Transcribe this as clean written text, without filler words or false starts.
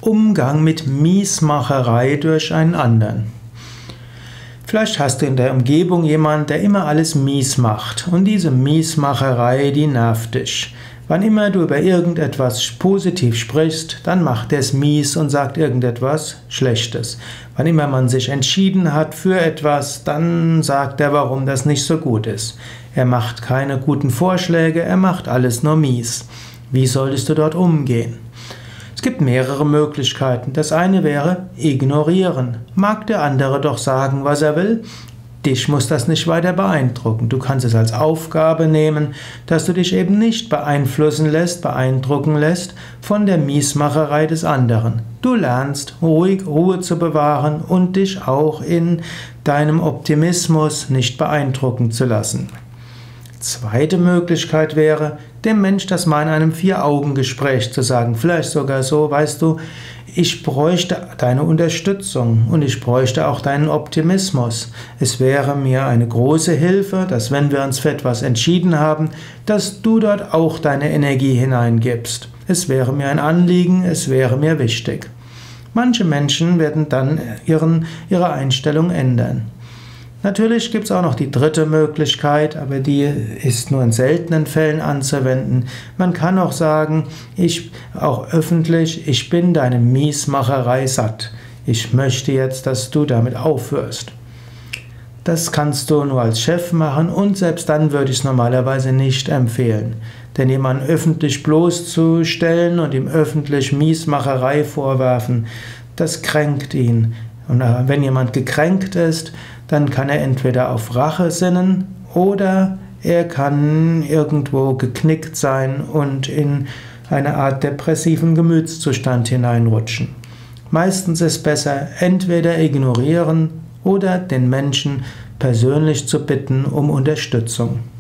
Umgang mit Miesmacherei durch einen anderen. Vielleicht hast du in der Umgebung jemanden, der immer alles mies macht. Und diese Miesmacherei, die nervt dich. Wann immer du über irgendetwas positiv sprichst, dann macht er es mies und sagt irgendetwas Schlechtes. Wann immer man sich entschieden hat für etwas, dann sagt er, warum das nicht so gut ist. Er macht keine guten Vorschläge, er macht alles nur mies. Wie solltest du dort umgehen? Es gibt mehrere Möglichkeiten. Das eine wäre ignorieren. Mag der andere doch sagen, was er will? Dich muss das nicht weiter beeindrucken. Du kannst es als Aufgabe nehmen, dass du dich eben nicht beeinflussen lässt, beeindrucken lässt von der Miesmacherei des anderen. Du lernst Ruhe zu bewahren und dich auch in deinem Optimismus nicht beeindrucken zu lassen. Zweite Möglichkeit wäre, dem Mensch das mal in einem Vier-Augen-Gespräch zu sagen. Vielleicht sogar so, weißt du, ich bräuchte deine Unterstützung und ich bräuchte auch deinen Optimismus. Es wäre mir eine große Hilfe, dass wenn wir uns für etwas entschieden haben, dass du dort auch deine Energie hineingibst. Es wäre mir ein Anliegen, es wäre mir wichtig. Manche Menschen werden dann ihre Einstellung ändern. Natürlich gibt es auch noch die dritte Möglichkeit, aber die ist nur in seltenen Fällen anzuwenden. Man kann auch sagen, auch öffentlich, ich bin deine Miesmacherei satt. Ich möchte jetzt, dass du damit aufhörst. Das kannst du nur als Chef machen und selbst dann würde ich es normalerweise nicht empfehlen. Denn jemanden öffentlich bloßzustellen und ihm öffentlich Miesmacherei vorwerfen, das kränkt ihn. Und wenn jemand gekränkt ist, dann kann er entweder auf Rache sinnen oder er kann irgendwo geknickt sein und in eine Art depressiven Gemütszustand hineinrutschen. Meistens ist es besser, entweder ignorieren oder den Menschen persönlich zu bitten um Unterstützung.